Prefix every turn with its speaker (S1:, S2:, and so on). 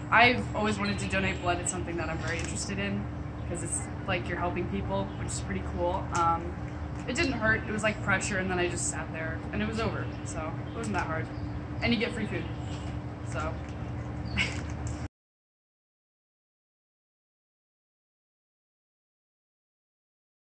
S1: I've always wanted to donate blood. It's something that I'm very interested in because it's like you're helping people, which is pretty cool. It didn't hurt. It was like pressure, and then I just sat there, and it was over. So it wasn't that hard. And you get free food. So